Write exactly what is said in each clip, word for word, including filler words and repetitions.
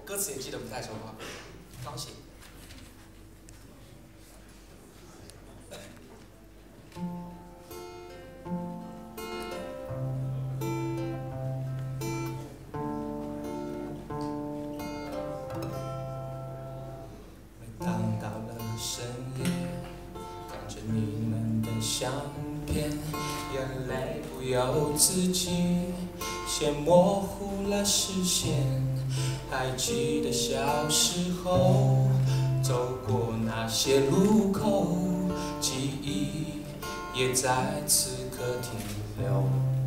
歌词也记得不太熟啊，刚写。每当到了深夜，看着你们的相片，眼泪不由自己，先模糊了视线。还记得小时候走过那些路口，记忆也在此刻停留。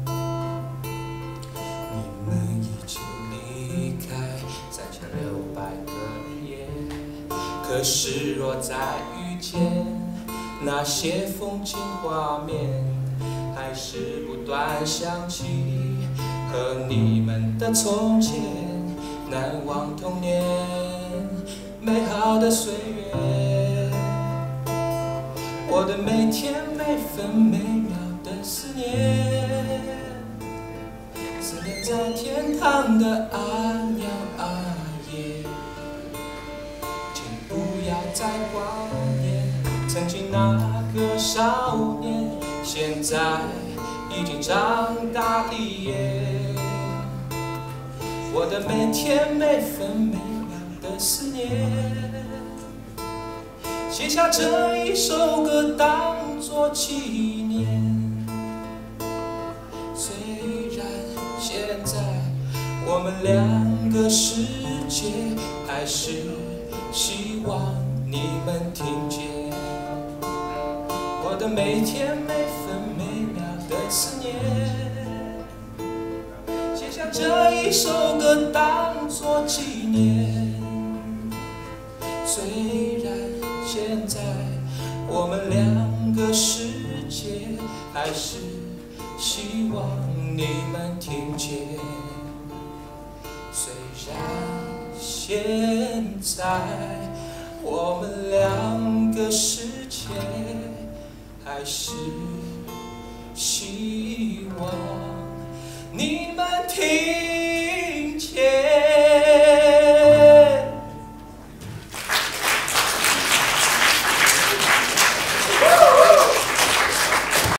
你们已经离开三千六百个夜，可是若再遇见那些风景画面，还是不断想起和你们的从前，难忘童年美好的岁月。我的每天每分每秒的思念，思念在天堂的阿喵阿爷，请不要再挂念曾经那个少年，现在已经长大立业。我的每天每分每秒的思念，写下这一首歌当作纪念。虽然现在我们两个世界，还是希望你们听见我的每天每分每秒的思念，写下这一首歌当作纪念。虽然现在我们两个世界，还是希望你们听见。虽然现在